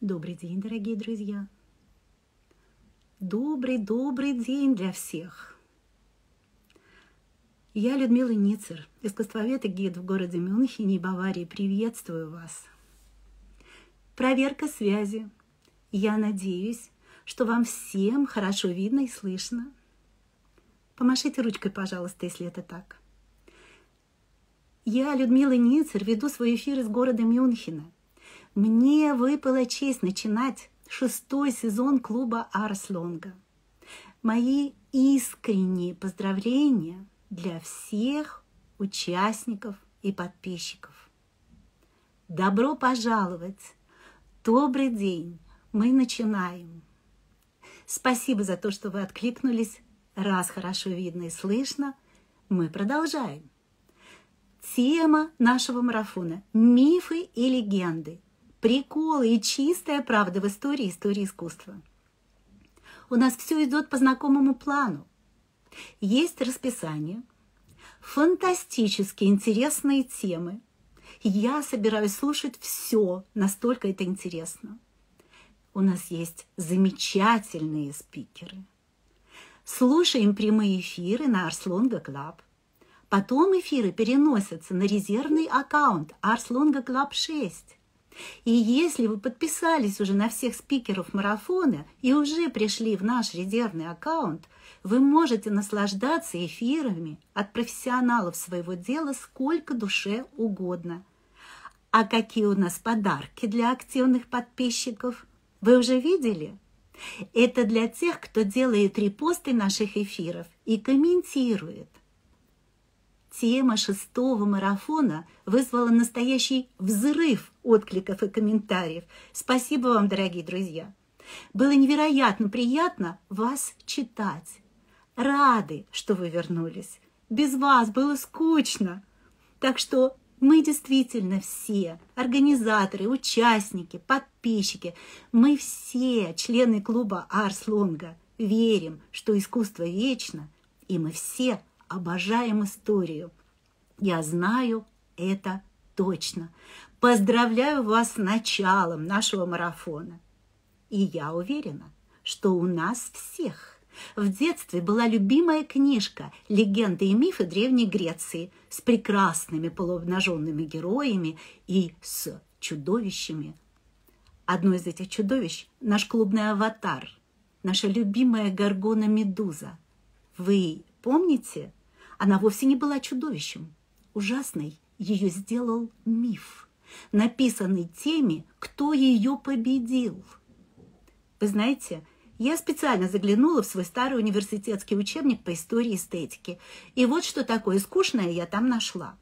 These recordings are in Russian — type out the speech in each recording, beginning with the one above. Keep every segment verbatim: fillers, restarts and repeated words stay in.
Добрый день, дорогие друзья! Добрый-добрый день для всех! Я, Людмила Ницер, искусствовед и гид в городе Мюнхене и Баварии, приветствую вас. Проверка связи. Я надеюсь, что вам всем хорошо видно и слышно. Помашите ручкой, пожалуйста, если это так. Я, Людмила Ницер, веду свой эфир из города Мюнхена. Мне выпала честь начинать шестой сезон клуба Арс Лонга. Мои искренние поздравления для всех участников и подписчиков. Добро пожаловать! Добрый день! Мы начинаем. Спасибо за то, что вы откликнулись. Раз хорошо видно и слышно, мы продолжаем. Тема нашего марафона – мифы и легенды. Приколы и чистая правда в истории истории искусства. У нас все идет по знакомому плану. Есть расписание, фантастически интересные темы. Я собираюсь слушать все, настолько это интересно. У нас есть замечательные спикеры. Слушаем прямые эфиры на Арс Лонга Клаб. Потом эфиры переносятся на резервный аккаунт Арс Лонга Клаб шесть. И если вы подписались уже на всех спикеров марафона и уже пришли в наш резервный аккаунт, вы можете наслаждаться эфирами от профессионалов своего дела сколько душе угодно. А какие у нас подарки для активных подписчиков? Вы уже видели? Это для тех, кто делает репосты наших эфиров и комментирует. Тема шестого марафона вызвала настоящий взрыв откликов и комментариев. Спасибо вам, дорогие друзья. Было невероятно приятно вас читать. Рады, что вы вернулись. Без вас было скучно. Так что мы действительно все, организаторы, участники, подписчики, мы все, члены клуба Арс Лонга, верим, что искусство вечно, и мы все обожаем историю. Я знаю это точно. Поздравляю вас с началом нашего марафона. И я уверена, что у нас всех в детстве была любимая книжка «Легенды и мифы Древней Греции» с прекрасными полуобнаженными героями и с чудовищами. Одно из этих чудовищ – наш клубный аватар, наша любимая Горгона Медуза. Вы помните? Она вовсе не была чудовищем. Ужасной ее сделал миф, написанный теми, кто ее победил. Вы знаете, я специально заглянула в свой старый университетский учебник по истории эстетики, и вот что такое скучное я там нашла.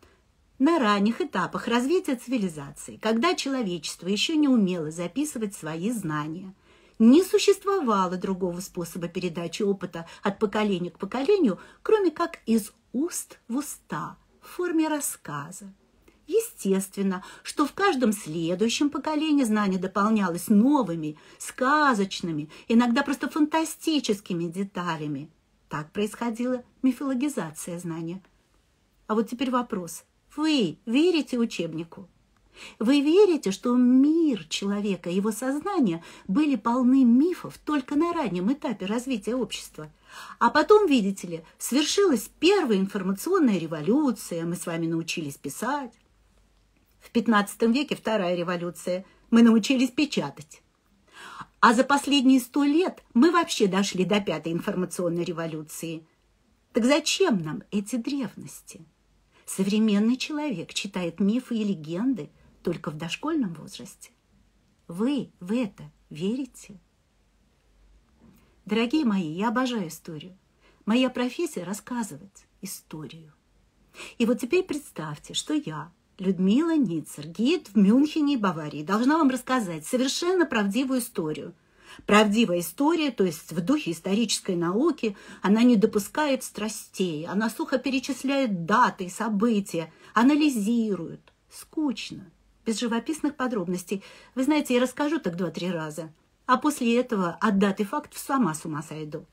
На ранних этапах развития цивилизации, когда человечество еще не умело записывать свои знания, не существовало другого способа передачи опыта от поколения к поколению, кроме как из уст в уста, в форме рассказа. Естественно, что в каждом следующем поколении знание дополнялось новыми, сказочными, иногда просто фантастическими деталями. Так происходила мифологизация знания. А вот теперь вопрос. Вы верите учебнику? Вы верите, что мир человека и его сознание были полны мифов только на раннем этапе развития общества? А потом, видите ли, свершилась первая информационная революция, мы с вами научились писать. В пятнадцатом веке вторая революция, мы научились печатать. А за последние сто лет мы вообще дошли до пятой информационной революции. Так зачем нам эти древности? Современный человек читает мифы и легенды только в дошкольном возрасте. Вы в это верите? Дорогие мои, я обожаю историю. Моя профессия – рассказывать историю. И вот теперь представьте, что я, Людмила Ницер, гид в Мюнхене и Баварии, должна вам рассказать совершенно правдивую историю. Правдивая история, то есть в духе исторической науки, она не допускает страстей, она сухо перечисляет даты и события, анализирует. Скучно, без живописных подробностей. Вы знаете, я расскажу так два-три раза, а после этого от даты фактов сама с ума сойду.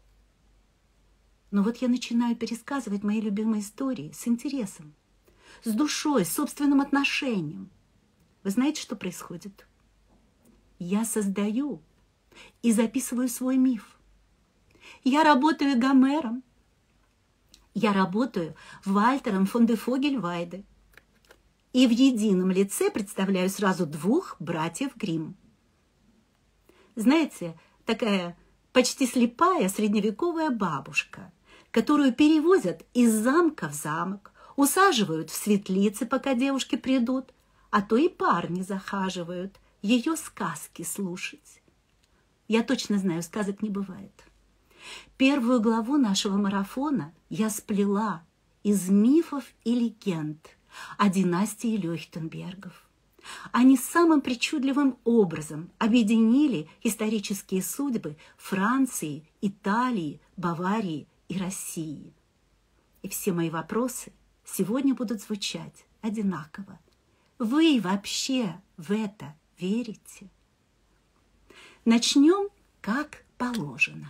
Но вот я начинаю пересказывать мои любимые истории с интересом, с душой, с собственным отношением. Вы знаете, что происходит? я создаю и записываю свой миф. Я работаю Гомером. Я работаю Вальтером фон де Фогельвайде. И в едином лице представляю сразу двух братьев Гримм. Знаете, такая почти слепая средневековая бабушка, которую перевозят из замка в замок, усаживают в светлице, пока девушки придут, а то и парни захаживают ее сказки слушать. Я точно знаю, сказок не бывает. Первую главу нашего марафона я сплела из мифов и легенд о династии Лёхтенбергов. Они самым причудливым образом объединили исторические судьбы Франции, Италии, Баварии и России. И все мои вопросы сегодня будут звучать одинаково. Вы вообще в это верите? Начнем как положено.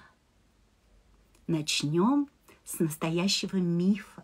Начнем с настоящего мифа.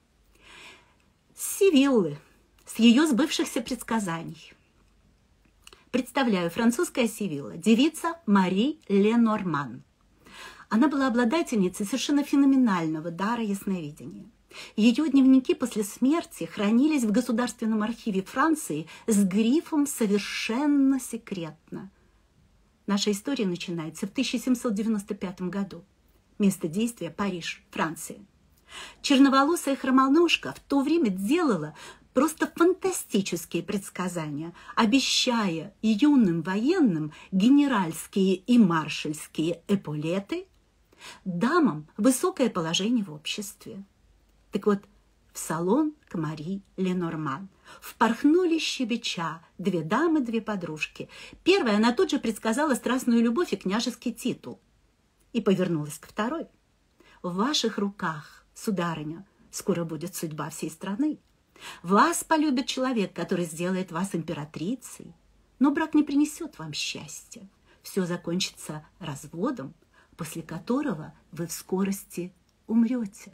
С Севиллы, с ее сбывшихся предсказаний. Представляю, французская Севилла, девица Мари Ленорман. Она была обладательницей совершенно феноменального дара ясновидения. Ее дневники после смерти хранились в Государственном архиве Франции с грифом «Совершенно секретно». Наша история начинается в тысяча семьсот девяносто пятом году. Место действия – Париж, Франция. Черноволосая хромоножка в то время делала просто фантастические предсказания, обещая юным военным генеральские и маршальские эполеты, дамам высокое положение в обществе. Так вот, в салон к Мари Ленорман впорхнули щебеча две дамы, две подружки. Первая, она тут же предсказала страстную любовь и княжеский титул. И повернулась к второй. В ваших руках, сударыня, скоро будет судьба всей страны. Вас полюбит человек, который сделает вас императрицей. Но брак не принесет вам счастья. Все закончится разводом, после которого вы в скорости умрете.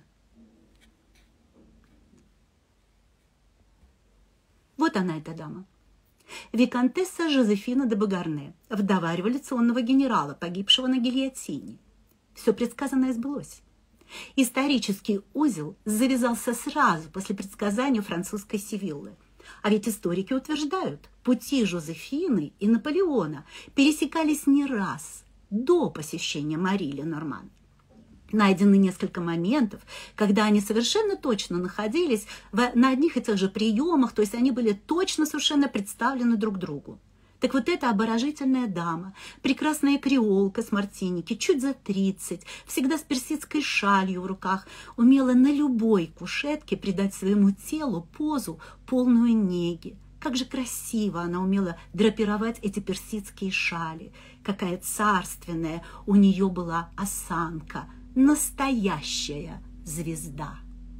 Вот она, эта дама. Виконтесса Жозефина де Бугарне, вдова революционного генерала, погибшего на гильотине. Все предсказанное сбылось. Исторический узел завязался сразу после предсказания французской Севиллы. А ведь историки утверждают, пути Жозефины и Наполеона пересекались не раз до посещения Мари Ленорман. Найдены несколько моментов, когда они совершенно точно находились в, на одних и тех же приемах, то есть они были точно совершенно представлены друг другу. Так вот эта обворожительная дама, прекрасная креолка с Мартиники, чуть за тридцать, всегда с персидской шалью в руках, умела на любой кушетке придать своему телу позу, полную неги. Как же красиво она умела драпировать эти персидские шали, какая царственная у нее была осанка, настоящая звезда.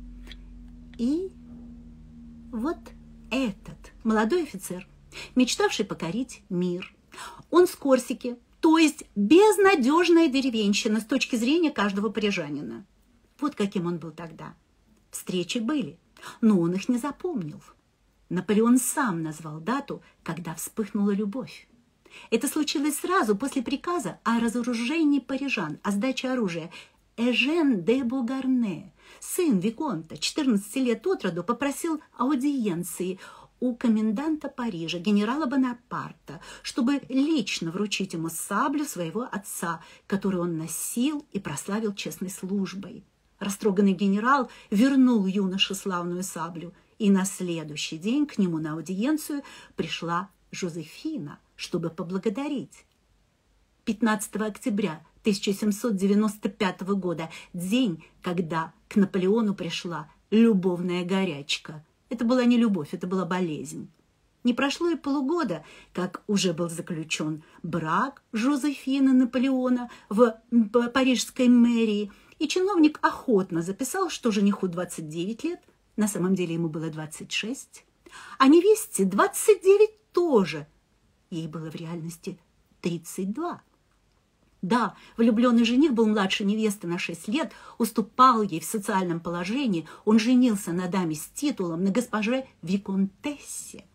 И вот этот молодой офицер, мечтавший покорить мир. Он с Корсики, то есть безнадежная деревенщина с точки зрения каждого парижанина. Вот каким он был тогда. Встречи были, но он их не запомнил. Наполеон сам назвал дату, когда вспыхнула любовь. Это случилось сразу после приказа о разоружении парижан, о сдаче оружия. Эжен де Бугарне, сын виконта, четырнадцати лет от роду, попросил аудиенции у коменданта Парижа, генерала Бонапарта, чтобы лично вручить ему саблю своего отца, которую он носил и прославил честной службой. Растроганный генерал вернул юноше славную саблю, и на следующий день к нему на аудиенцию пришла Жозефина, чтобы поблагодарить. пятнадцатого октября тысяча семьсот девяносто пятого года, день, когда к Наполеону пришла любовная горячка. Это была не любовь, это была болезнь. Не прошло и полугода, как уже был заключен брак Жозефины Наполеона в парижской мэрии, и чиновник охотно записал, что жениху двадцать девять лет, на самом деле ему было двадцать шесть, а невесте двадцать девять тоже. Ей было в реальности тридцать два. Да, влюбленный жених был младше невесты на шесть лет, уступал ей в социальном положении, он женился на даме с титулом, на госпоже Виконтессе.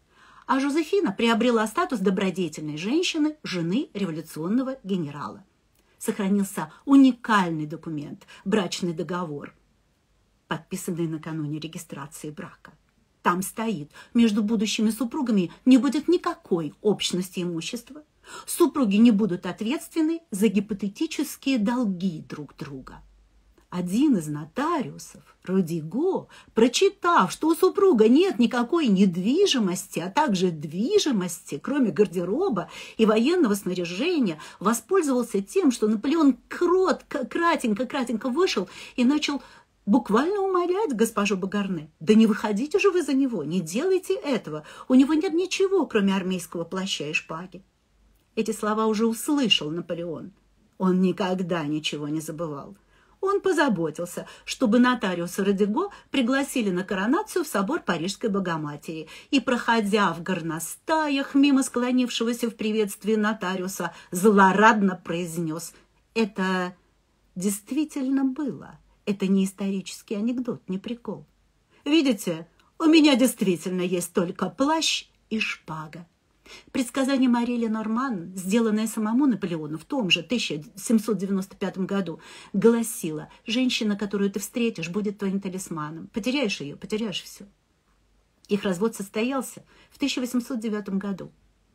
а Жозефина приобрела статус добродетельной женщины, жены революционного генерала. Сохранился уникальный документ – брачный договор, подписанный накануне регистрации брака. Там стоит: между будущими супругами не будет никакой общности имущества, супруги не будут ответственны за гипотетические долги друг друга. Один из нотариусов, Родиго, прочитав, что у супруга нет никакой недвижимости, а также движимости, кроме гардероба и военного снаряжения, воспользовался тем, что Наполеон кротко, кратенько-кратенько вышел и начал буквально умолять госпожу Багарне: да не выходите же вы за него, не делайте этого, у него нет ничего, кроме армейского плаща и шпаги. Эти слова уже услышал Наполеон. Он никогда ничего не забывал. Он позаботился, чтобы нотариуса Родиго пригласили на коронацию в собор Парижской Богоматери, и, проходя в горностаях мимо склонившегося в приветствии нотариуса, злорадно произнес: это действительно было, это не исторический анекдот, не прикол. Видите, у меня действительно есть только плащ и шпага. Предсказание Мари Ленорман, сделанное самому Наполеону в том же тысяча семьсот девяносто пятом году, гласило: женщина, которую ты встретишь, будет твоим талисманом. Потеряешь ее, потеряешь все. Их развод состоялся в тысяча восемьсот девятом году.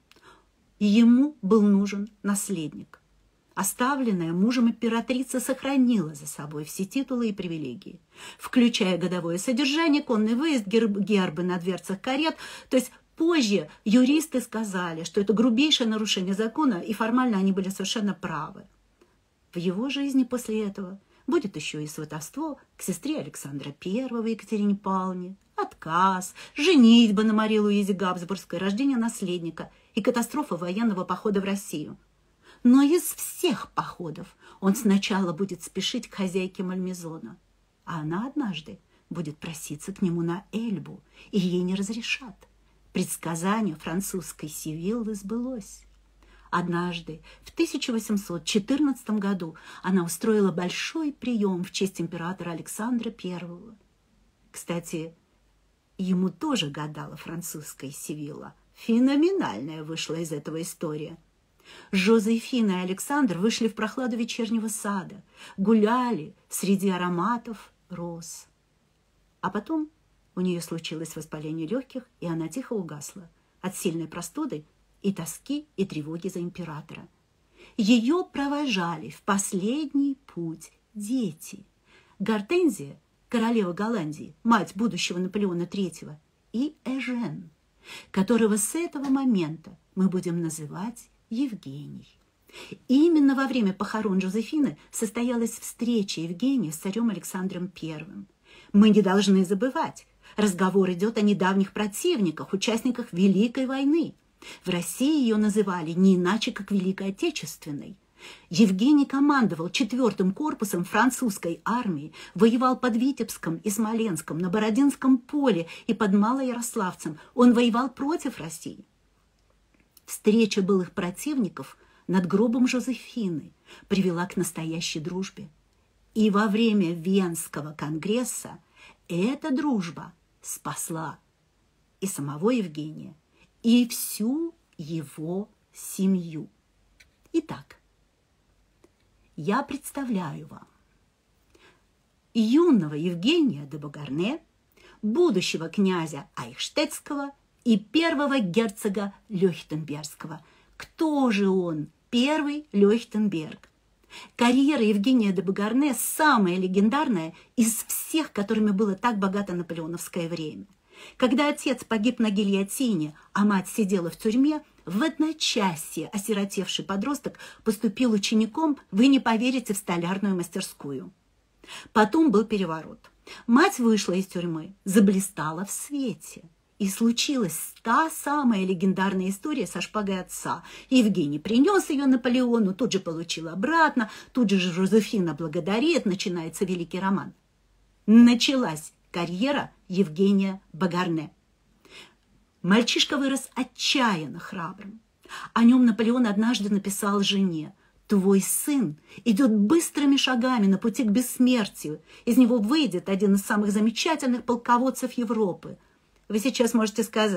Ему был нужен наследник. Оставленная мужем императрица сохранила за собой все титулы и привилегии, включая годовое содержание, конный выезд, гербы на дверцах карет, то есть позже юристы сказали, что это грубейшее нарушение закона, и формально они были совершенно правы. В его жизни после этого будет еще и сватовство к сестре Александра Первого Екатерине Павловне, отказ, женитьба на Марии Луизе Габсбургской, рождение наследника и катастрофа военного похода в Россию. Но из всех походов он сначала будет спешить к хозяйке Мальмезона, а она однажды будет проситься к нему на Эльбу, и ей не разрешат. Предсказание французской Севиллы сбылось. Однажды, в тысяча восемьсот четырнадцатом году, она устроила большой прием в честь императора Александра Первого. Кстати, ему тоже гадала французская Севилла. Феноменальная вышла из этого история. Жозефина и Александр вышли в прохладу вечернего сада, гуляли среди ароматов роз. А потом у нее случилось воспаление легких, и она тихо угасла от сильной простуды и тоски и тревоги за императора. Ее провожали в последний путь дети: Гортензия, королева Голландии, мать будущего Наполеона Третьего, и Эжен, которого с этого момента мы будем называть Евгений. Именно во время похорон Жозефины состоялась встреча Евгения с царем Александром Первым. Мы не должны забывать, разговор идет о недавних противниках, участниках Великой войны. В России ее называли не иначе, как Великой Отечественной. Евгений командовал четвертым корпусом французской армии, воевал под Витебском и Смоленском, на Бородинском поле и под Малоярославцем. Он воевал против России. Встреча былых противников над гробом Жозефины привела к настоящей дружбе. И во время Венского конгресса эта дружба спасла и самого Евгения, и всю его семью. Итак, я представляю вам юного Евгения де Багарне, будущего князя Айхштетского и первого герцога Лёхтенбергского. Кто же он, первый Лёхтенберг? Карьера Евгения де Багарне самая легендарная из всех, которыми было так богато наполеоновское время. Когда отец погиб на гильотине, а мать сидела в тюрьме, в одночасье осиротевший подросток поступил учеником, вы не поверите, в столярную мастерскую. Потом был переворот. Мать вышла из тюрьмы, заблистала в свете. И случилась та самая легендарная история со шпагой отца. Евгений принес ее Наполеону, тут же получил обратно, тут же Жозефина благодарит, начинается великий роман. Началась карьера Евгения Багарне. Мальчишка вырос отчаянно храбрым. О нем Наполеон однажды написал жене: «Твой сын идет быстрыми шагами на пути к бессмертию. Из него выйдет один из самых замечательных полководцев Европы». Вы сейчас можете сказать: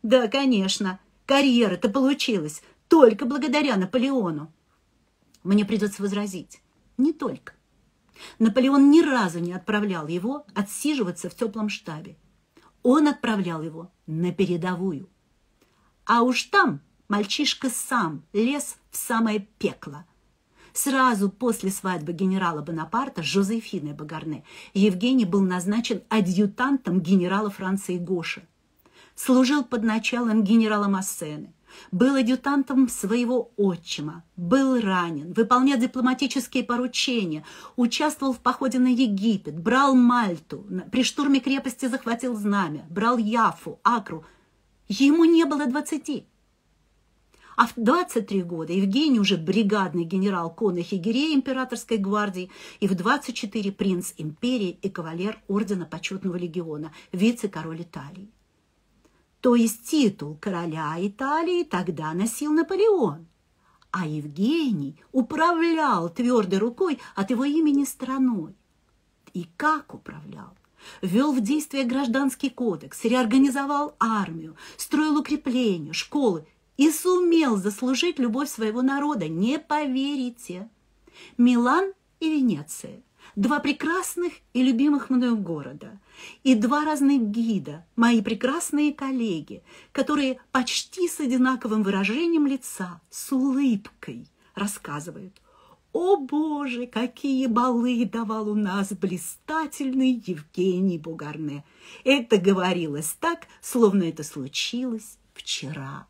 Да, конечно, карьера-то получилась только благодаря Наполеону. Мне придется возразить, не только. Наполеон ни разу не отправлял его отсиживаться в теплом штабе. Он отправлял его на передовую. А уж там мальчишка сам лез в самое пекло. Сразу после свадьбы генерала Бонапарта с Жозефиной Багарне Евгений был назначен адъютантом генерала Франции Гоша. Служил под началом генерала Массены, был адъютантом своего отчима, был ранен, выполнял дипломатические поручения, участвовал в походе на Египет, брал Мальту, при штурме крепости захватил знамя, брал Яффу, Акру. Ему не было двадцати. А в двадцать три года Евгений уже бригадный генерал конных егерей императорской гвардии, и в двадцать четыре принц империи и кавалер ордена Почетного легиона, вице-король Италии. То есть титул короля Италии тогда носил Наполеон, а Евгений управлял твердой рукой от его имени страной. И как управлял? Ввел в действие гражданский кодекс, реорганизовал армию, строил укрепления, школы и сумел заслужить любовь своего народа. Не поверите. Милан и Венеция. Два прекрасных и любимых мною города. И два разных гида, мои прекрасные коллеги, которые почти с одинаковым выражением лица, с улыбкой рассказывают: «О, Боже, какие балы давал у нас блистательный Евгений Бугарне!» Это говорилось так, словно это случилось вчера.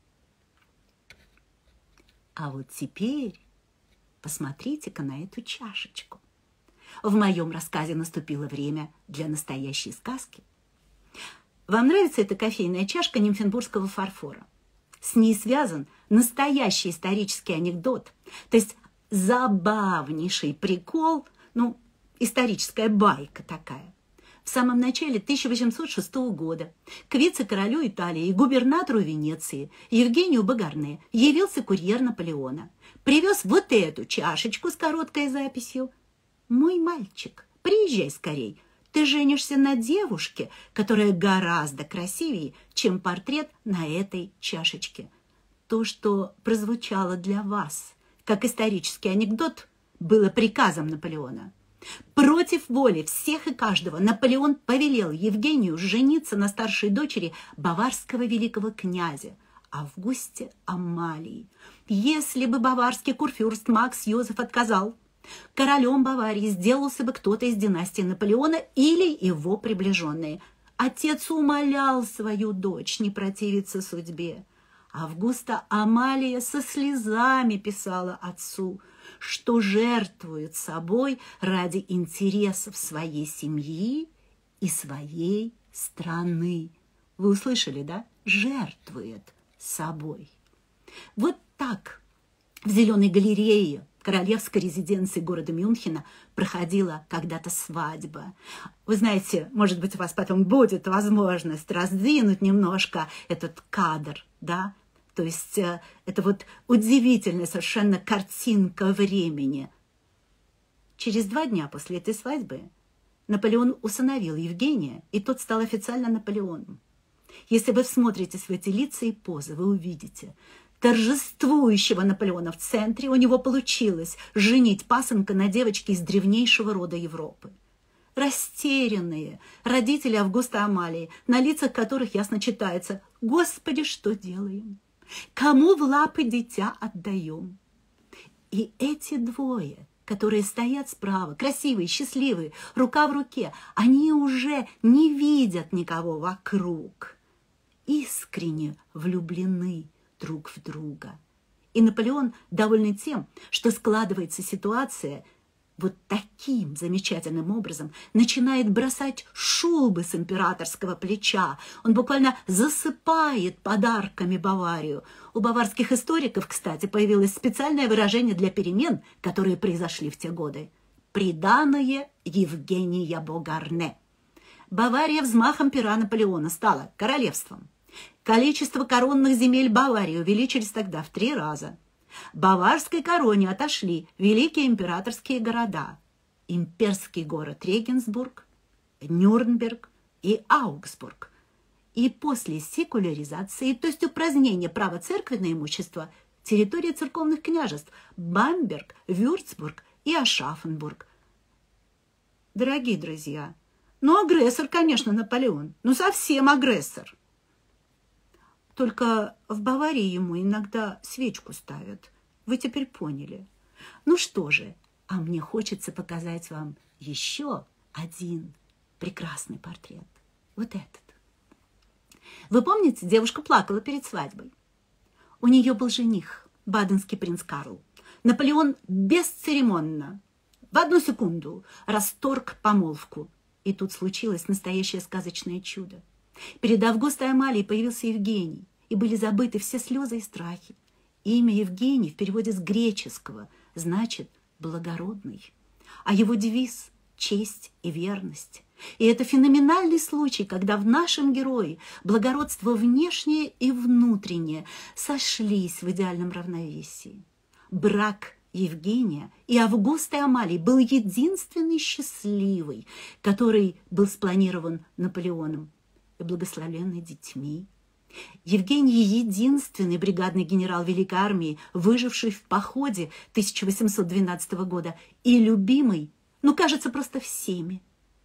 А вот теперь посмотрите-ка на эту чашечку. В моем рассказе наступило время для настоящей сказки. Вам нравится эта кофейная чашка нимфенбургского фарфора? С ней связан настоящий исторический анекдот, то есть забавнейший прикол, ну, историческая байка такая. В самом начале тысяча восемьсот шестого года к вице-королю Италии и губернатору Венеции Евгению Багарне явился курьер Наполеона. Привез вот эту чашечку с короткой записью: «Мой мальчик, приезжай скорей. Ты женишься на девушке, которая гораздо красивее, чем портрет на этой чашечке». То, что прозвучало для вас как исторический анекдот, было приказом Наполеона. Против воли всех и каждого Наполеон повелел Евгению жениться на старшей дочери баварского великого князя Августе Амалии. Если бы баварский курфюрст Макс Йозеф отказал, королем Баварии сделался бы кто-то из династии Наполеона или его приближенные. Отец умолял свою дочь не противиться судьбе. Августа Амалия со слезами писала отцу, что жертвует собой ради интересов своей семьи и своей страны. Вы услышали, да? Жертвует собой. Вот так в Зеленой галерее королевской резиденции города Мюнхена проходила когда-то свадьба. Вы знаете, может быть, у вас потом будет возможность раздвинуть немножко этот кадр, да? То есть это вот удивительная совершенно картинка времени. Через два дня после этой свадьбы Наполеон усыновил Евгения, и тот стал официально Наполеоном. Если вы всмотритесь в эти лица и позы, вы увидите торжествующего Наполеона в центре. У него получилось женить пасынка на девочке из древнейшего рода Европы. Растерянные родители Августа Амалии, на лицах которых ясно читается: «Господи, что делаем? Кому в лапы дитя отдаем?» И эти двое, которые стоят справа, красивые, счастливые, рука в руке, они уже не видят никого вокруг, искренне влюблены друг в друга. И Наполеон, довольный тем, что складывается ситуация вот таким замечательным образом, начинает бросать шубы с императорского плеча. Он буквально засыпает подарками Баварию. У баварских историков, кстати, появилось специальное выражение для перемен, которые произошли в те годы: «приданое Евгения Бугарне». Бавария взмахом пера Наполеона стала королевством. Количество коронных земель Баварии увеличились тогда в три раза. Баварской короне отошли великие императорские города: имперский город Регенсбург, Нюрнберг и Аугсбург. И после секуляризации, то есть упразднения права церкви на имущество, территория церковных княжеств Бамберг, Вюрцбург и Ашафенбург. Дорогие друзья, ну агрессор, конечно, Наполеон, ну совсем агрессор. Только в Баварии ему иногда свечку ставят. Вы теперь поняли. Ну что же, а мне хочется показать вам еще один прекрасный портрет. Вот этот. Вы помните, девушка плакала перед свадьбой? У нее был жених, баденский принц Карл. Наполеон бесцеремонно, в одну секунду, расторг помолвку. И тут случилось настоящее сказочное чудо. Перед Августой Амалией появился Евгений, и были забыты все слезы и страхи. Имя Евгений в переводе с греческого значит «благородный», а его девиз – «честь и верность». И это феноменальный случай, когда в нашем герое благородство внешнее и внутреннее сошлись в идеальном равновесии. Брак Евгения и Августы Амалии был единственный счастливый, который был спланирован Наполеоном и благословленный детьми. Евгений – единственный бригадный генерал Великой армии, выживший в походе тысяча восемьсот двенадцатого года и любимый, ну, кажется, просто всеми.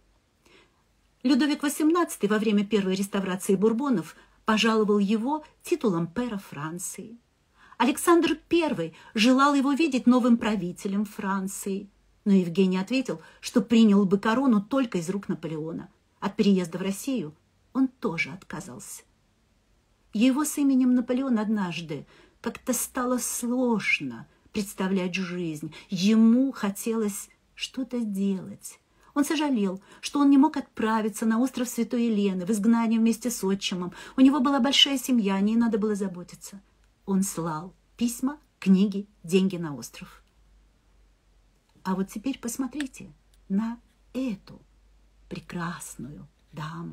Людовик восемнадцатый во время первой реставрации Бурбонов пожаловал его титулом пэра Франции. Александр Первый желал его видеть новым правителем Франции, но Евгений ответил, что принял бы корону только из рук Наполеона. От переезда в Россию он тоже отказался. Его с именем Наполеон однажды как-то стало сложно представлять жизнь. Ему хотелось что-то делать. Он сожалел, что он не мог отправиться на остров Святой Елены в изгнание вместе с отчимом. У него была большая семья, о ней надо было заботиться. Он слал письма, книги, деньги на остров. А вот теперь посмотрите на эту прекрасную даму.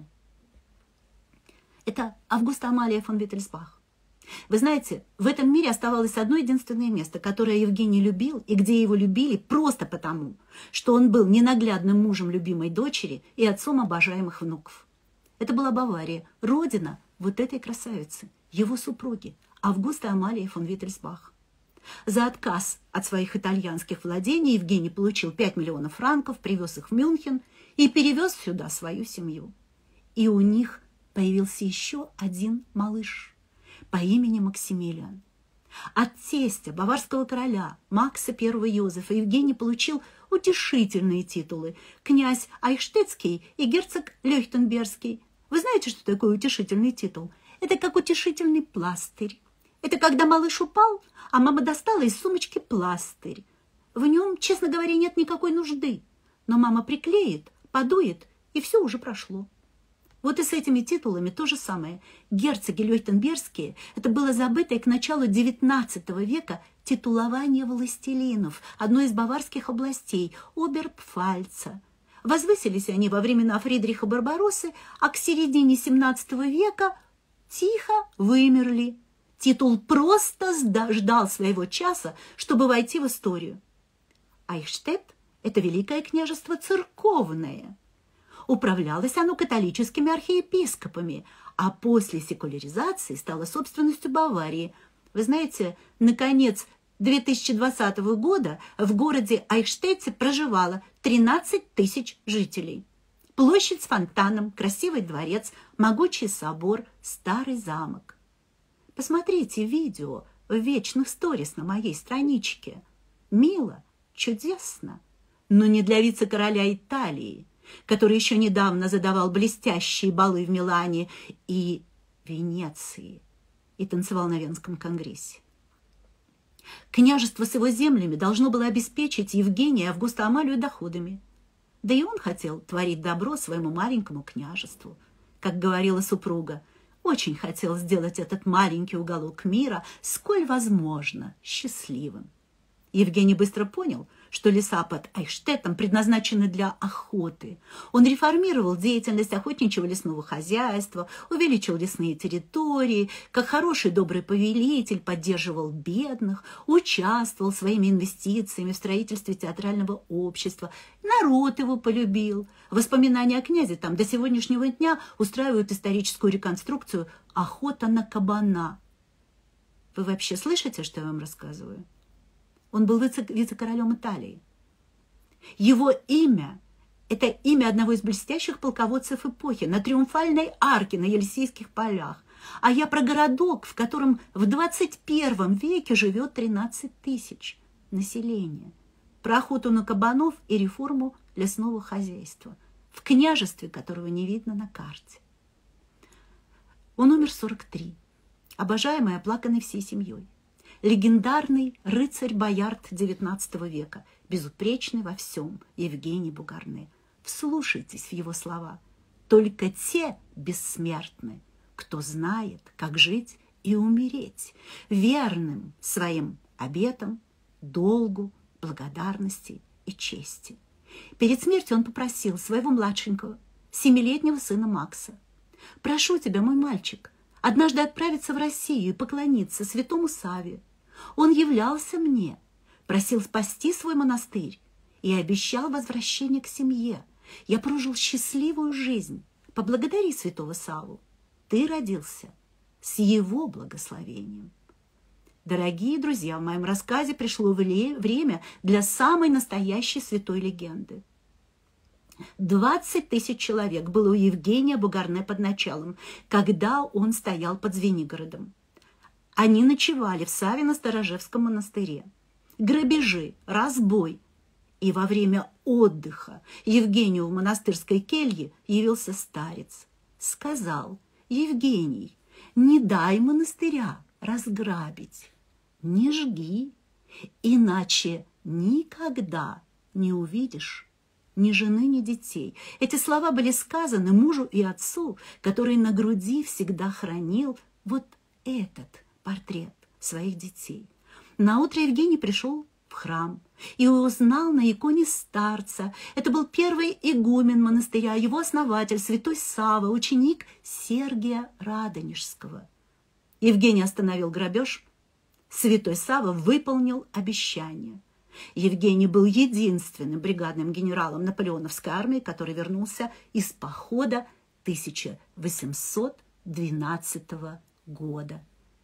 Это Августа Амалия фон Виттельсбах. Вы знаете, в этом мире оставалось одно единственное место, которое Евгений любил, и где его любили просто потому, что он был ненаглядным мужем любимой дочери и отцом обожаемых внуков. Это была Бавария, родина вот этой красавицы, его супруги, Августы Амалии фон Виттельсбах. За отказ от своих итальянских владений Евгений получил пять миллионов франков, привез их в Мюнхен и перевез сюда свою семью. И у них появился еще один малыш по имени Максимилиан. От тестя баварского короля Макса Первого Йозефа Евгений получил утешительные титулы – князь Айхштетский и герцог Лёхтенбергский. Вы знаете, что такое утешительный титул? Это как утешительный пластырь. Это когда малыш упал, а мама достала из сумочки пластырь. В нем, честно говоря, нет никакой нужды. Но мама приклеит, подует, и все уже прошло. Вот и с этими титулами то же самое. Герцоги Лёхтенбергские – это было забытое к началу девятнадцатого века титулование властелинов одной из баварских областей – Оберпфальца. Возвысились они во времена Фридриха Барбароссы, а к середине семнадцатого века тихо вымерли. Титул просто ждал своего часа, чтобы войти в историю. Айхштет – это великое княжество церковное. Управлялось оно католическими архиепископами, а после секуляризации стало собственностью Баварии. Вы знаете, наконец две тысячи двадцатого года в городе Айхштете проживало тринадцать тысяч жителей. Площадь с фонтаном, красивый дворец, могучий собор, старый замок. Посмотрите видео в вечных сторис на моей страничке. Мило, чудесно, но не для вице-короля Италии, который еще недавно задавал блестящие балы в Милане и Венеции и танцевал на Венском конгрессе. Княжество с его землями должно было обеспечить Евгения и Августа Амалию доходами. Да и он хотел творить добро своему маленькому княжеству. Как говорила супруга, очень хотел сделать этот маленький уголок мира, сколь возможно, счастливым. Евгений быстро понял, что леса под Айхштеттом предназначены для охоты. Он реформировал деятельность охотничьего лесного хозяйства, увеличил лесные территории, как хороший добрый повелитель поддерживал бедных, участвовал своими инвестициями в строительстве театрального общества. Народ его полюбил. Воспоминания о князе там до сегодняшнего дня устраивают историческую реконструкцию «Охота на кабана». Вы вообще слышите, что я вам рассказываю? Он был вице-королем Италии. Его имя – это имя одного из блестящих полководцев эпохи на Триумфальной арке на Елисейских полях. А я про городок, в котором в двадцать первом веке живет тринадцать тысяч населения. Про охоту на кабанов и реформу лесного хозяйства, в княжестве, которого не видно на карте. Он умер в сорок три, обожаемый и оплаканный всей семьей. Легендарный рыцарь-боярд девятнадцатого века, безупречный во всем Евгений Бугарне. Вслушайтесь в его слова. Только те бессмертны, кто знает, как жить и умереть, верным своим обетам, долгу, благодарности и чести. Перед смертью он попросил своего младшенького, семилетнего сына Макса: «Прошу тебя, мой мальчик, однажды отправиться в Россию и поклониться святому Савве. Он являлся мне, просил спасти свой монастырь и обещал возвращение к семье. Я прожил счастливую жизнь. Поблагодари святого Савву. Ты родился с его благословением». Дорогие друзья, в моем рассказе пришло время для самой настоящей святой легенды. двадцать тысяч человек было у Евгения Бугарне под началом, когда он стоял под Звенигородом. Они ночевали в Савино-Сторожевском монастыре. Грабежи, разбой. И во время отдыха Евгению в монастырской келье явился старец. Сказал: «Евгений, не дай монастыря разграбить, не жги, иначе никогда не увидишь ни жены, ни детей». Эти слова были сказаны мужу и отцу, который на груди всегда хранил вот этот портрет своих детей. Наутро Евгений пришел в храм и узнал на иконе старца. Это был первый игумен монастыря, его основатель, святой Савва, ученик Сергия Радонежского. Евгений остановил грабеж. Святой Савва выполнил обещание. Евгений был единственным бригадным генералом наполеоновской армии, который вернулся из похода тысяча восемьсот двенадцатого года.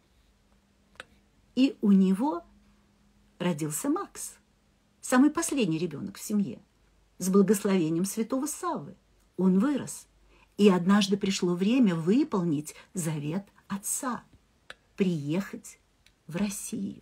И у него родился Макс, самый последний ребенок в семье. С благословением святого Саввы он вырос, и однажды пришло время выполнить завет отца – приехать в Россию.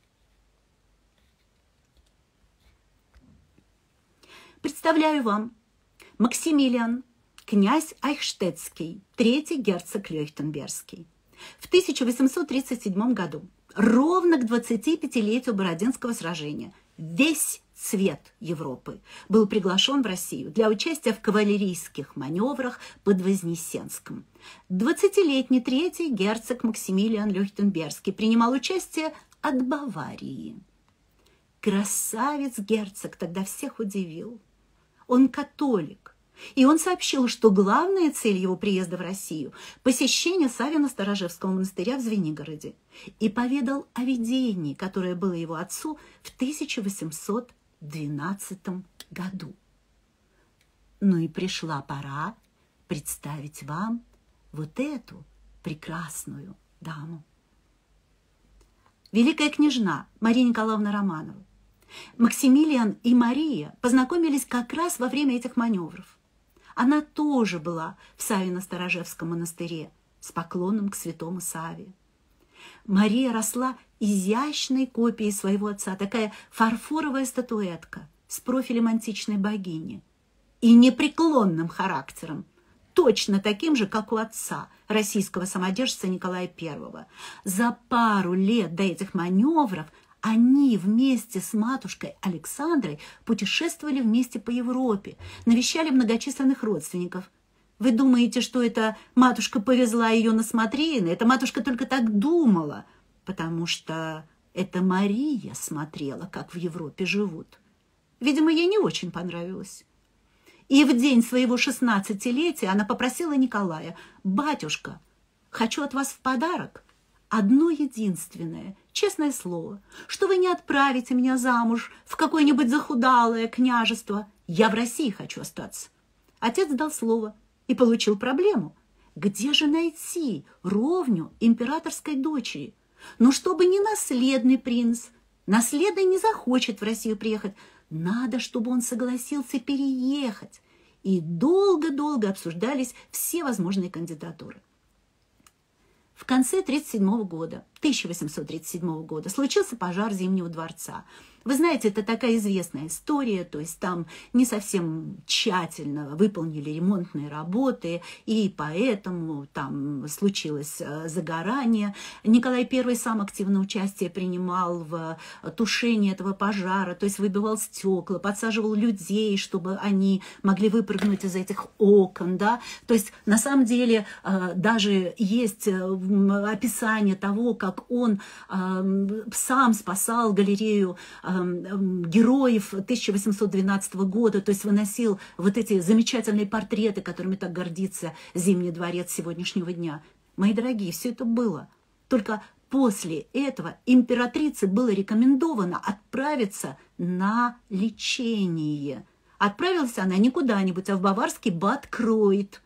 Представляю вам Максимилиан, князь Айхштетский, третий герцог Лёхтенбергский. В тысяча восемьсот тридцать седьмом году, ровно к двадцатипятилетию Бородинского сражения, весь цвет Европы был приглашен в Россию для участия в кавалерийских маневрах под Вознесенском. Двадцатилетний третий герцог Максимилиан Лёхтенбергский принимал участие от Баварии. Красавец-герцог тогда всех удивил. Он католик, и он сообщил, что главная цель его приезда в Россию – посещение Савино-Сторожевского монастыря в Звенигороде, и поведал о видении, которое было его отцу в тысяча восемьсот двенадцатом году. Ну и пришла пора представить вам вот эту прекрасную даму. Великая княжна Мария Николаевна Романова. Максимилиан и Мария познакомились как раз во время этих маневров. Она тоже была в Савино-Сторожевском монастыре с поклоном к святому Савве. Мария росла изящной копией своего отца, такая фарфоровая статуэтка с профилем античной богини и непреклонным характером, точно таким же, как у отца, российского самодержца Николая Первого. За пару лет до этих маневров они вместе с матушкой Александрой путешествовали вместе по Европе, навещали многочисленных родственников. Вы думаете, что эта матушка повезла ее на смотрины? Эта матушка только так думала, потому что Это Мария смотрела, как в Европе живут. Видимо, ей не очень понравилось. И в день своего шестнадцатилетия она попросила Николая: «Батюшка, хочу от вас в подарок одно единственное, честное слово, что вы не отправите меня замуж в какое-нибудь захудалое княжество. Я в России хочу остаться». Отец дал слово и получил проблему. Где же найти ровню императорской дочери? Ну, чтобы не наследный принц. Наследный не захочет в Россию приехать. Надо, чтобы он согласился переехать. И долго-долго обсуждались все возможные кандидатуры. В конце тридцать седьмого года, тысяча восемьсот тридцать седьмого года, случился пожар Зимнего дворца. Вы знаете, это такая известная история, то есть там не совсем тщательно выполнили ремонтные работы, и поэтому там случилось загорание. Николай Первый сам активное участие принимал в тушении этого пожара, то есть выбивал стекла, подсаживал людей, чтобы они могли выпрыгнуть из этих окон, да. То есть на самом деле даже есть описание того, как он сам спасал галерею героев тысяча восемьсот двенадцатого года, то есть выносил вот эти замечательные портреты, которыми так гордится Зимний дворец сегодняшнего дня. Мои дорогие, все это было. Только после этого императрице было рекомендовано отправиться на лечение. Отправилась она не куда-нибудь, а в баварский Бад Кройт.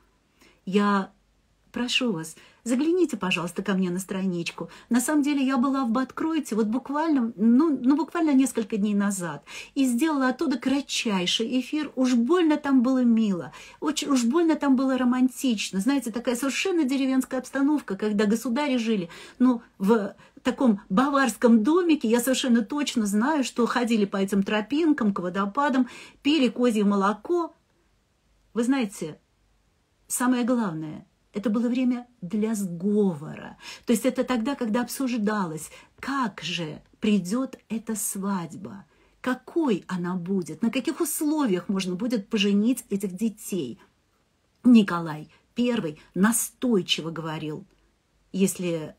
Я прошу вас, загляните, пожалуйста, ко мне на страничку. На самом деле я была в Бад Кройте вот буквально, ну, ну, буквально несколько дней назад и сделала оттуда кратчайший эфир. Уж больно там было мило, очень, уж больно там было романтично. Знаете, такая совершенно деревенская обстановка, когда государи жили, ну, в таком баварском домике. Я совершенно точно знаю, что ходили по этим тропинкам, к водопадам, пили козье молоко. Вы знаете, самое главное – это было время для сговора. То есть это тогда, когда обсуждалось, как же придет эта свадьба, какой она будет, на каких условиях можно будет поженить этих детей. Николай Первый настойчиво говорил: если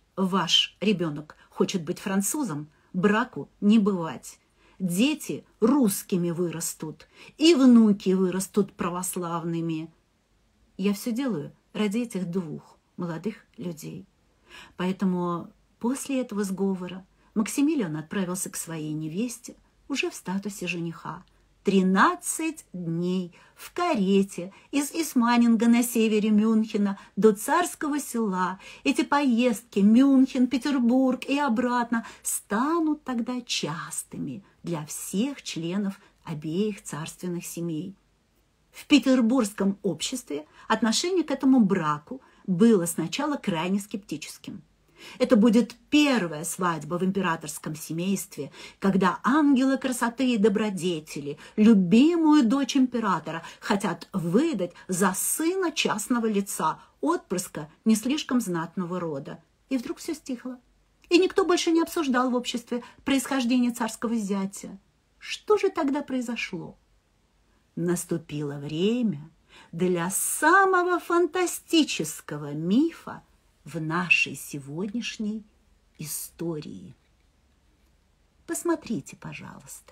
ваш ребенок хочет быть французом, браку не бывать. Дети русскими вырастут, и внуки вырастут православными. Я все делаю ради этих двух молодых людей. Поэтому после этого сговора Максимилиан отправился к своей невесте уже в статусе жениха. Тринадцать дней в карете из Исманинга на севере Мюнхена до Царского Села. Эти поездки Мюнхен, Петербург и обратно станут тогда частыми для всех членов обеих царственных семей. В петербургском обществе отношение к этому браку было сначала крайне скептическим. Это будет первая свадьба в императорском семействе, когда ангелы красоты и добродетели, любимую дочь императора, хотят выдать за сына частного лица, отпрыска не слишком знатного рода. И вдруг все стихло. И никто больше не обсуждал в обществе происхождение царского зятя. Что же тогда произошло? Наступило время для самого фантастического мифа в нашей сегодняшней истории. Посмотрите, пожалуйста,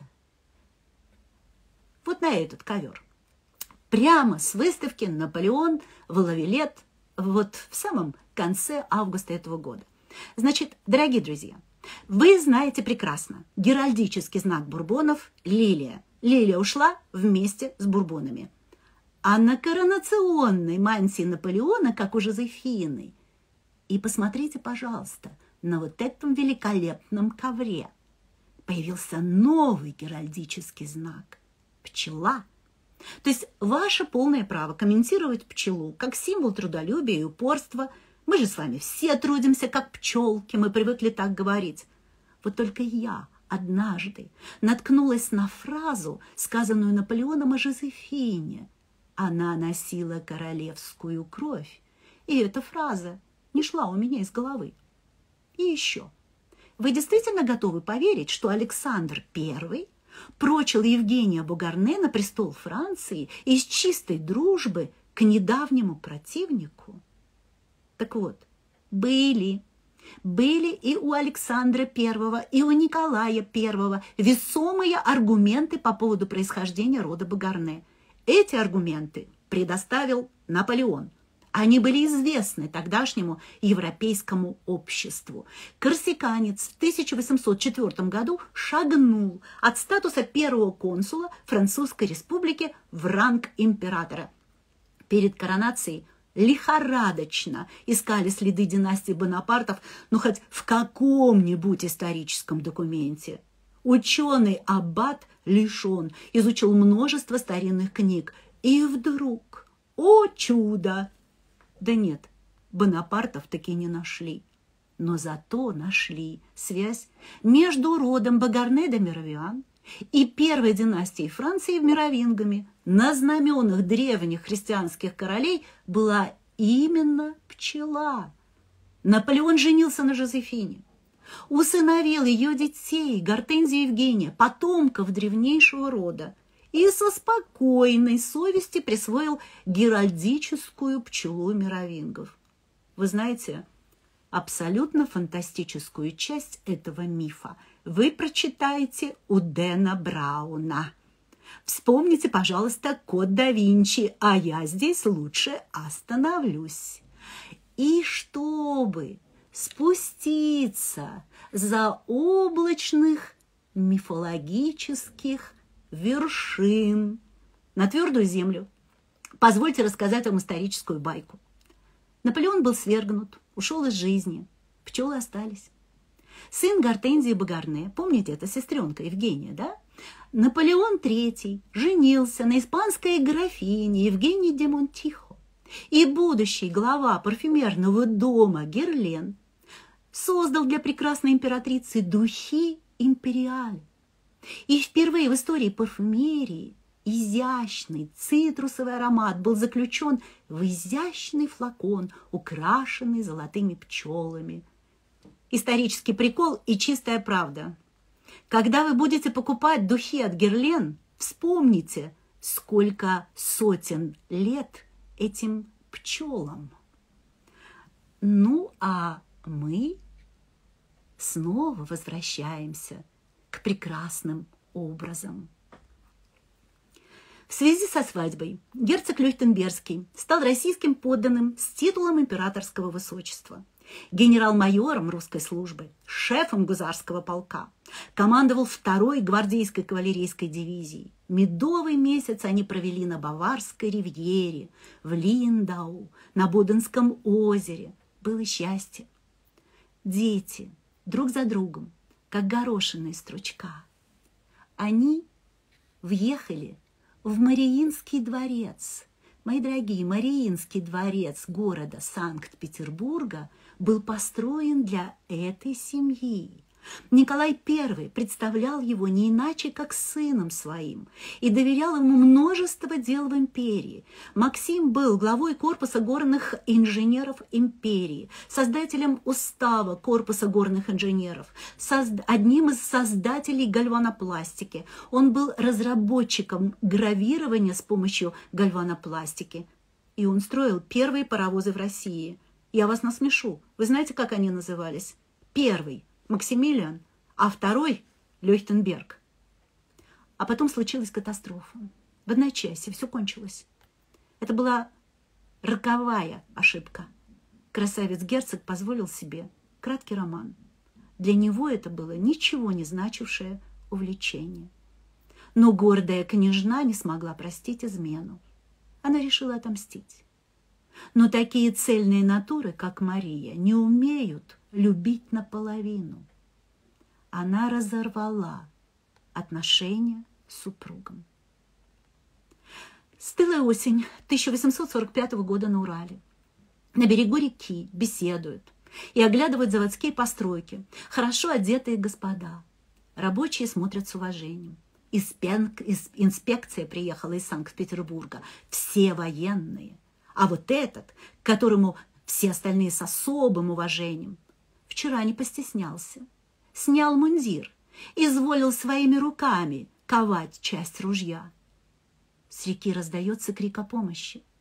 вот на этот ковер. Прямо с выставки «Наполеон в Лавилет» вот в самом конце августа этого года. Значит, дорогие друзья, вы знаете прекрасно геральдический знак бурбонов – лилия. Лилия ушла вместе с бурбонами. А на коронационной мантии Наполеона, как у Жозефины. И посмотрите, пожалуйста, на вот этом великолепном ковре появился новый геральдический знак – пчела. То есть ваше полное право комментировать пчелу как символ трудолюбия и упорства. Мы же с вами все трудимся, как пчелки, мы привыкли так говорить. Вот только я однажды наткнулась на фразу, сказанную Наполеоном о Жозефине. Она носила королевскую кровь. И эта фраза не шла у меня из головы. И еще. Вы действительно готовы поверить, что Александр Первый прочил Евгения Бугарне на престол Франции из чистой дружбы к недавнему противнику? Так вот, были Были и у Александра Первого, и у Николая Первого весомые аргументы по поводу происхождения рода Багарне. Эти аргументы предоставил Наполеон. Они были известны тогдашнему европейскому обществу. Корсиканец в тысяча восемьсот четвёртом году шагнул от статуса первого консула Французской республики в ранг императора. Перед коронацией лихорадочно искали следы династии Бонапартов, ну хоть в каком-нибудь историческом документе. Ученый аббат Лишон изучил множество старинных книг, и вдруг, о чудо! Да нет, Бонапартов таки не нашли. Но зато нашли связь между родом Багарне де Меровиан и первой династией Франции в Меровингами. На знаменах древних христианских королей была именно пчела. Наполеон женился на Жозефине, усыновил ее детей, Гортензию и Евгения, потомков древнейшего рода, и со спокойной совестью присвоил геральдическую пчелу меровингов. Вы знаете, абсолютно фантастическую часть этого мифа вы прочитаете у Дэна Брауна. Вспомните, пожалуйста, «Код да Винчи», а я здесь лучше остановлюсь. И чтобы спуститься за облачных мифологических вершин на твердую землю, позвольте рассказать вам историческую байку. Наполеон был свергнут, ушел из жизни, пчелы остались. Сын Гортензии Багарне, помните, это сестренка Евгения, да? Наполеон Третий женился на испанской графине Евгении де Монтихо, и будущий глава парфюмерного дома Герлен создал для прекрасной императрицы духи «Империаль». И впервые в истории парфюмерии изящный цитрусовый аромат был заключен в изящный флакон, украшенный золотыми пчелами. Исторический прикол и чистая правда. Когда вы будете покупать духи от Герлен, вспомните, сколько сотен лет этим пчелам. Ну, а мы снова возвращаемся к прекрасным образом. В связи со свадьбой герцог Лёхтенбергский стал российским подданным с титулом императорского высочества, генерал-майором русской службы, шефом гусарского полка, командовал второй гвардейской кавалерийской дивизией. Медовый месяц они провели на Баварской ривьере, в Линдау, на Боденском озере. Было счастье. Дети друг за другом, как горошины из стручка. Они въехали в Мариинский дворец. Мои дорогие, Мариинский дворец города Санкт-Петербурга был построен для этой семьи. Николай Первый представлял его не иначе, как сыном своим, и доверял ему множество дел в империи. Максим был главой корпуса горных инженеров империи, создателем устава корпуса горных инженеров, созд... одним из создателей гальванопластики. Он был разработчиком гравирования с помощью гальванопластики. И он строил первые паровозы в России. Я вас насмешу. Вы знаете, как они назывались? Первый – Максимилиан, а второй – Лёхтенберг. А потом случилась катастрофа. В одночасье все кончилось. Это была роковая ошибка. Красавец-герцог позволил себе краткий роман. Для него это было ничего не значившее увлечение. Но гордая княжна не смогла простить измену. Она решила отомстить. Но такие цельные натуры, как Мария, не умеют любить наполовину. Она разорвала отношения с супругом. Стылая осень тысяча восемьсот сорок пятого года на Урале. На берегу реки беседуют и оглядывают заводские постройки, хорошо одетые господа. Рабочие смотрят с уважением. Инспекция приехала из Санкт-Петербурга. Все военные. А вот этот, к которому все остальные с особым уважением, вчера не постеснялся. Снял мундир, изволил своими руками ковать часть ружья. С реки раздается крик о помощи.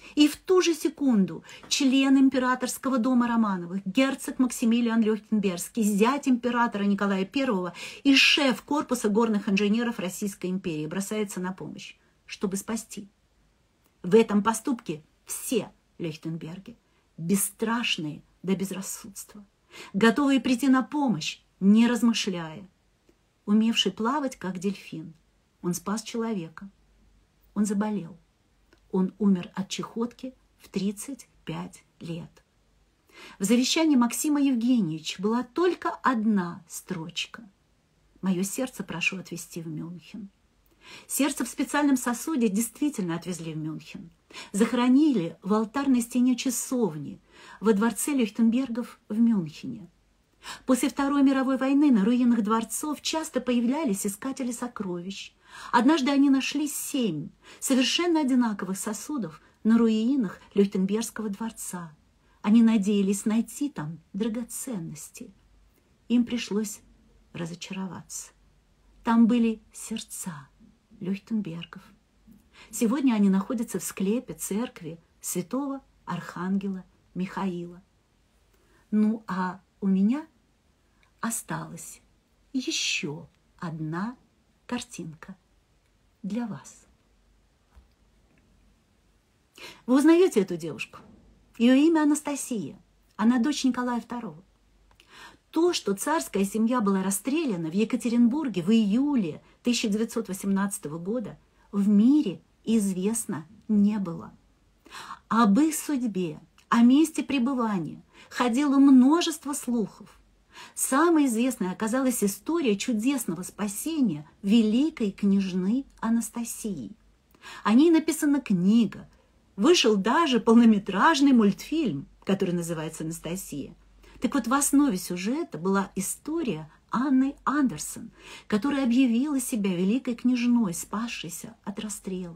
И в ту же секунду член императорского дома Романовых, герцог Максимилиан Лёхтенбергский, зять императора Николая Первого и шеф корпуса горных инженеров Российской империи бросается на помощь, чтобы спасти. В этом поступке все Лёхтенберги, бесстрашные до безрассудства, готовые прийти на помощь, не размышляя. Умевший плавать, как дельфин, он спас человека. Он заболел. Он умер от чехотки в тридцать пять лет. В завещании Максима Евгеньевича была только одна строчка. «Мое сердце прошу отвезти в Мюнхен». Сердце в специальном сосуде действительно отвезли в Мюнхен. Захоронили в алтарной стене часовни во дворце Лёхтенбергов в Мюнхене. После Второй мировой войны на руинах дворцов часто появлялись искатели сокровищ. Однажды они нашли семь совершенно одинаковых сосудов на руинах Лёхтенбергского дворца. Они надеялись найти там драгоценности. Им пришлось разочароваться. Там были сердца Лёхтенбергов. Сегодня они находятся в склепе церкви святого архангела Михаила. Ну, а у меня осталась еще одна картинка для вас. Вы узнаете эту девушку? Ее имя Анастасия. Она дочь Николая Второго. То, что царская семья была расстреляна в Екатеринбурге в июле тысяча девятьсот восемнадцатого года, в мире известно не было. Об их судьбе, о месте пребывания ходило множество слухов. Самой известной оказалась история чудесного спасения великой княжны Анастасии. О ней написана книга. Вышел даже полнометражный мультфильм, который называется «Анастасия». Так вот, в основе сюжета была история Анны Андерсон, которая объявила себя великой княжной, спасшейся от расстрела.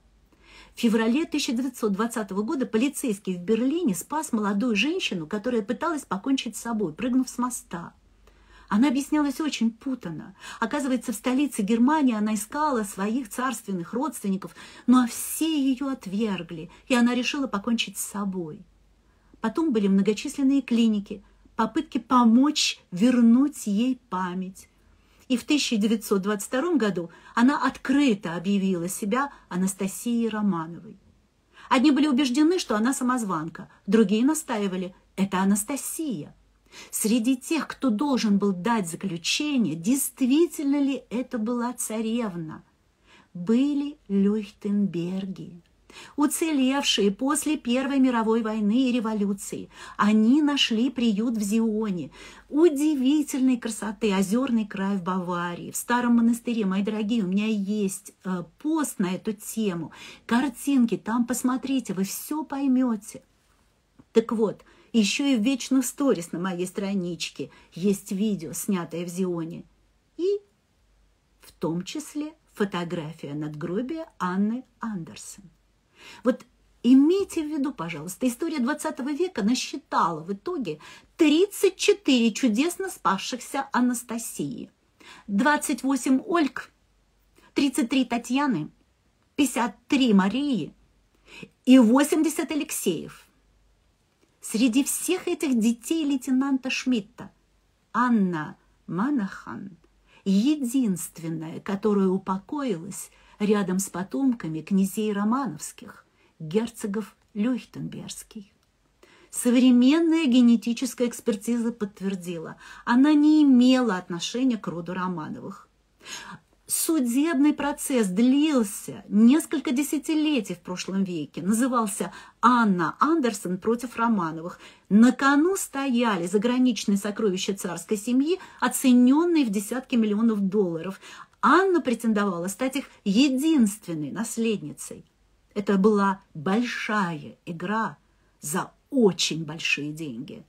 В феврале тысяча девятьсот двадцатого года полицейский в Берлине спас молодую женщину, которая пыталась покончить с собой, прыгнув с моста. Она объяснялась очень путанно. Оказывается, в столице Германии она искала своих царственных родственников, но все ее отвергли, и она решила покончить с собой. Потом были многочисленные клиники, попытки помочь вернуть ей память. И в тысяча девятьсот двадцать втором году она открыто объявила себя Анастасией Романовой. Одни были убеждены, что она самозванка, другие настаивали – это Анастасия. Среди тех, кто должен был дать заключение, действительно ли это была царевна, были Лёхтенберги, уцелевшие после Первой мировой войны и революции. Они нашли приют в Зионе, удивительной красоты озерный край в Баварии, в старом монастыре. Мои дорогие, у меня есть э, пост на эту тему, картинки, там посмотрите, вы все поймете. Так вот, еще и в вечных сторис на моей страничке есть видео, снятое в Зионе, и в том числе фотография надгробия Анны Андерсон. Вот имейте в виду, пожалуйста, история двадцатого века насчитала в итоге тридцать четыре чудесно спасшихся Анастасии, двадцать восемь Ольг, тридцать три Татьяны, пятьдесят три Марии и восемьдесят Алексеев. Среди всех этих детей лейтенанта Шмидта Анна Манахан единственная, которая упокоилась рядом с потомками князей романовских, герцогов Лёхтенбергских. Современная генетическая экспертиза подтвердила, она не имела отношения к роду Романовых. Судебный процесс длился несколько десятилетий в прошлом веке, назывался «Анна Андерсон против Романовых». На кону стояли заграничные сокровища царской семьи, оцененные в десятки миллионов долларов. Анна претендовала стать их единственной наследницей. Это была большая игра за очень большие деньги.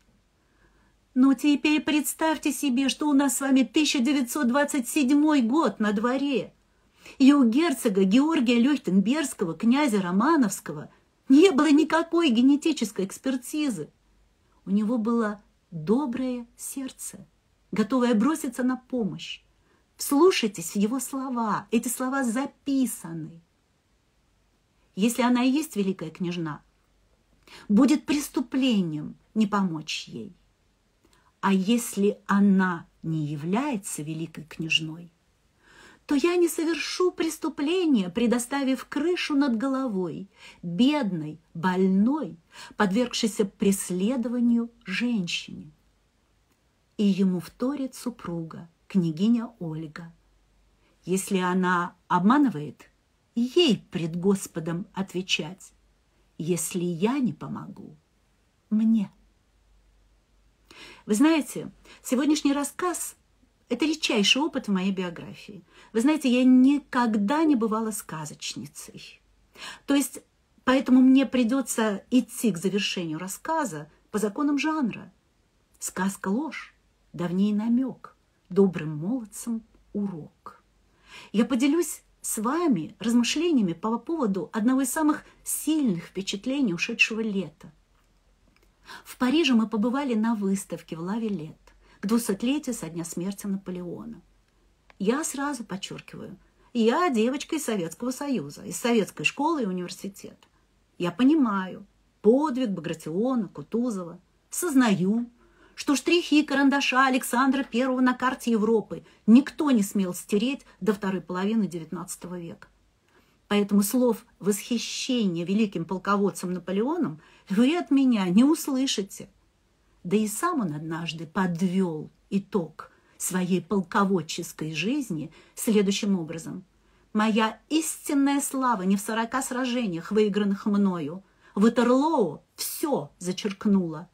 Ну, теперь представьте себе, что у нас с вами тысяча девятьсот двадцать седьмой год на дворе. И у герцога Георгия Лёхтенбергского, князя Романовского, не было никакой генетической экспертизы. У него было доброе сердце, готовое броситься на помощь. Вслушайтесь в его слова, эти слова записаны. если она и есть великая княжна, будет преступлением не помочь ей. А если она не является великой княжной, то я не совершу преступления, предоставив крышу над головой бедной, больной, подвергшейся преследованию женщине. И ему вторит супруга, княгиня Ольга. Если она обманывает, ей пред Господом отвечать. Если я не помогу, мне. Вы знаете, сегодняшний рассказ – это редчайший опыт в моей биографии. Вы знаете, я никогда не бывала сказочницей. То есть, поэтому мне придется идти к завершению рассказа по законам жанра. Сказка – ложь, давний намек, добрым молодцам урок. Я поделюсь с вами размышлениями по поводу одного из самых сильных впечатлений ушедшего лета. В Париже мы побывали на выставке в Ла Виллет к двухсотлетию со дня смерти Наполеона. Я сразу подчеркиваю, я девочка из Советского Союза, из советской школы и университета. Я понимаю подвиг Багратиона, Кутузова, сознаю, что штрихи карандаша Александра Первого на карте Европы никто не смел стереть до второй половины девятнадцатого века. Поэтому слов восхищения великим полководцем Наполеоном вы от меня не услышите. Да и сам он однажды подвел итог своей полководческой жизни следующим образом. «Моя истинная слава не в сорока сражениях, выигранных мною. Ватерлоо все зачеркнула.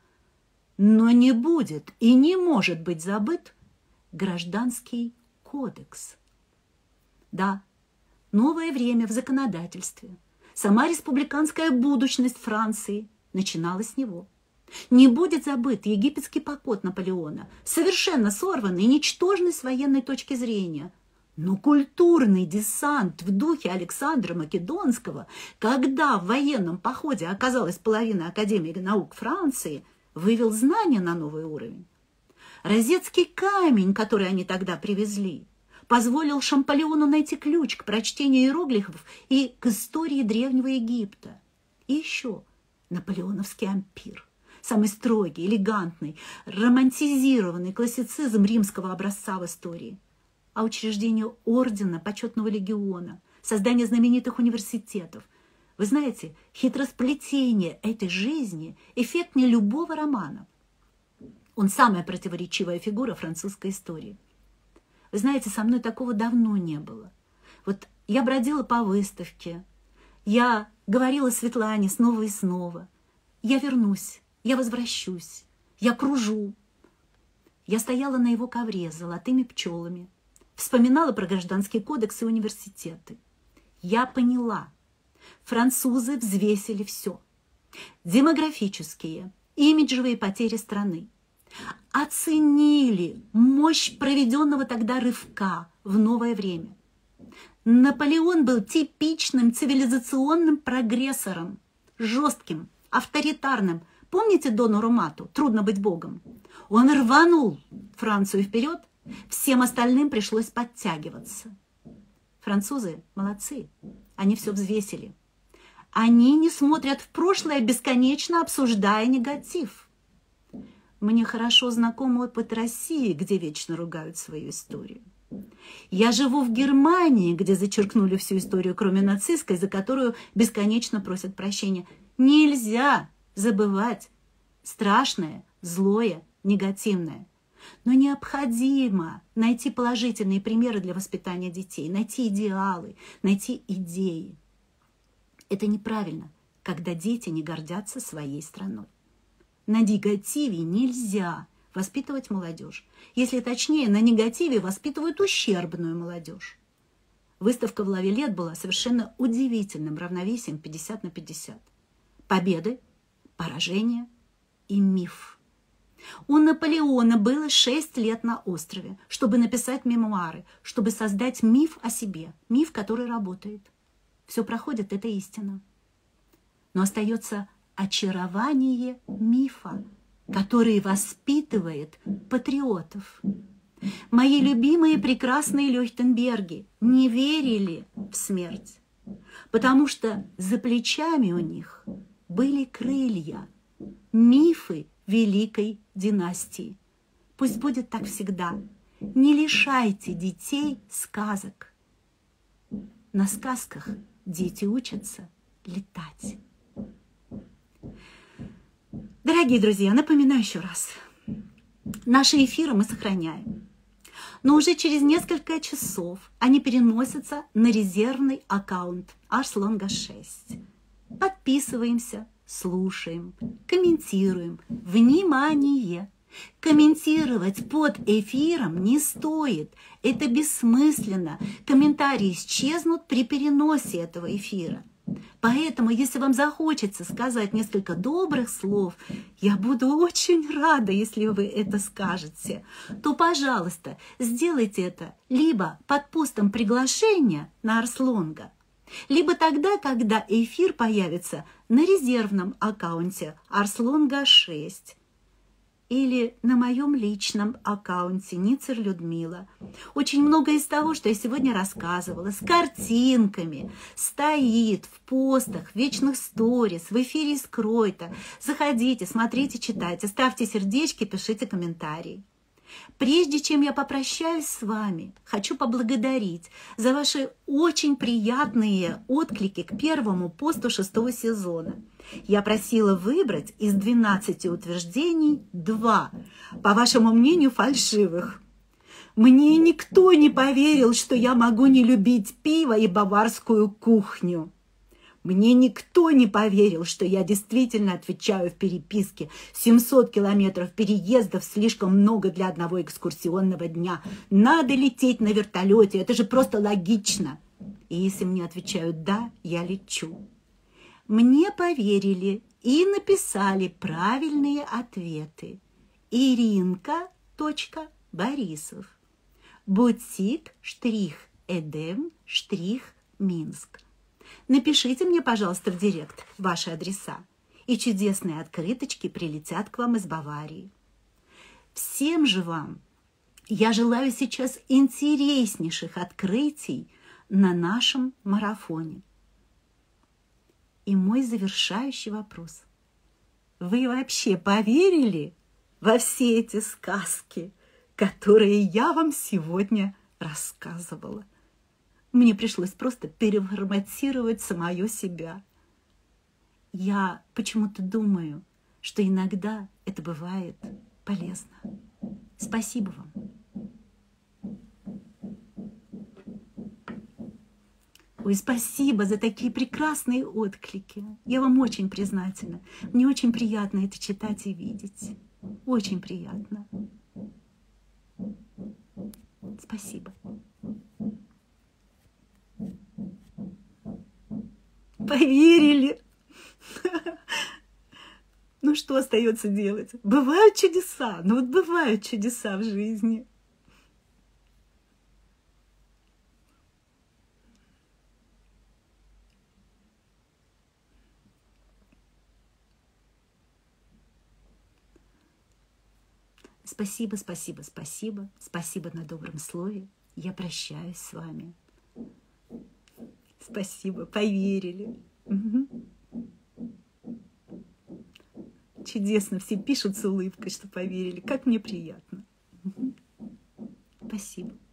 Но не будет и не может быть забыт Гражданский кодекс». Да, новое время в законодательстве, сама республиканская будущность Франции начинала с него. Не будет забыт египетский поход Наполеона, совершенно сорванный и ничтожный с военной точки зрения. Но культурный десант в духе Александра Македонского, когда в военном походе оказалась половина Академии наук Франции, вывел знания на новый уровень. Розетский камень, который они тогда привезли, позволил Шамполеону найти ключ к прочтению иероглифов и к истории Древнего Египта. И еще наполеоновский ампир, самый строгий, элегантный, романтизированный классицизм римского образца в истории. А учреждение ордена, почетного легиона, создание знаменитых университетов. Вы знаете, хитросплетение этой жизни эффектнее любого романа. Он самая противоречивая фигура французской истории. Вы знаете, со мной такого давно не было. Вот я бродила по выставке, я говорила Светлане снова и снова. Я вернусь, я возвращусь, я кружу. Я стояла на его ковре с золотыми пчелами, вспоминала про Гражданский кодекс и университеты. Я поняла, французы взвесили все. Демографические, имиджевые потери страны. Оценили мощь проведенного тогда рывка в новое время. Наполеон был типичным цивилизационным прогрессором, жестким, авторитарным. Помните Дону Румату «Трудно быть богом»? Он рванул Францию вперед, всем остальным пришлось подтягиваться. Французы молодцы, они все взвесили. Они не смотрят в прошлое, бесконечно обсуждая негатив. Мне хорошо знаком опыт России, где вечно ругают свою историю. Я живу в Германии, где зачеркнули всю историю, кроме нацистской, за которую бесконечно просят прощения. Нельзя забывать страшное, злое, негативное. Но необходимо найти положительные примеры для воспитания детей, найти идеалы, найти идеи. Это неправильно, когда дети не гордятся своей страной. На негативе нельзя воспитывать молодежь. Если точнее, на негативе воспитывают ущербную молодежь. Выставка в Ла Виллет была совершенно удивительным равновесием пятьдесят на пятьдесят. Победы, поражения и миф. У Наполеона было шесть лет на острове, чтобы написать мемуары, чтобы создать миф о себе, миф, который работает. Все проходит, это истина. Но остается очарование мифа, который воспитывает патриотов. Мои любимые прекрасные Лёхтенберги не верили в смерть. потому что за плечами у них были крылья, мифы великой династии. Пусть будет так всегда. Не лишайте детей сказок. На сказках дети учатся летать. Дорогие друзья, напоминаю еще раз. Наши эфиры мы сохраняем. Но уже через несколько часов они переносятся на резервный аккаунт Арслонга шесть. Подписываемся, слушаем, комментируем. Внимание! Комментировать под эфиром не стоит. Это бессмысленно. Комментарии исчезнут при переносе этого эфира. Поэтому, если вам захочется сказать несколько добрых слов, я буду очень рада, если вы это скажете, то, пожалуйста, сделайте это либо под постом приглашения на Арслонга, либо тогда, когда эфир появится на резервном аккаунте Арслонга шесть, или на моем личном аккаунте Ницер Людмила. Очень много из того, что я сегодня рассказывала, с картинками, стоит в постах, в вечных сторис, в эфире из Кройта. Заходите, смотрите, читайте, ставьте сердечки, пишите комментарии. Прежде чем я попрощаюсь с вами, хочу поблагодарить за ваши очень приятные отклики к первому посту шестого сезона. Я просила выбрать из двенадцати утверждений два, по вашему мнению, фальшивых. Мне никто не поверил, что я могу не любить пиво и баварскую кухню. Мне никто не поверил, что я действительно отвечаю в переписке. семьсот километров переездов слишком много для одного экскурсионного дня. Надо лететь на вертолете, это же просто логично. И если мне отвечают «да», я лечу. Мне поверили и написали правильные ответы. Иринка Борисов. Бутик штрих Эдем штрих Минск. Напишите мне, пожалуйста, в директ ваши адреса, и чудесные открыточки прилетят к вам из Баварии. Всем же вам я желаю сейчас интереснейших открытий на нашем марафоне. И мой завершающий вопрос. Вы вообще поверили во все эти сказки, которые я вам сегодня рассказывала? Мне пришлось просто переформатировать самое себя. Я почему-то думаю, что иногда это бывает полезно. Спасибо вам. Ой, спасибо за такие прекрасные отклики. Я вам очень признательна. Мне очень приятно это читать и видеть. Очень приятно. Спасибо. Поверили. Ну, что остается делать? Бывают чудеса. Ну, вот бывают чудеса в жизни. Спасибо, спасибо, спасибо. Спасибо на добром слове. Я прощаюсь с вами. Спасибо, поверили. Угу. Чудесно, все пишут с улыбкой, что поверили. Как мне приятно. Угу. Спасибо.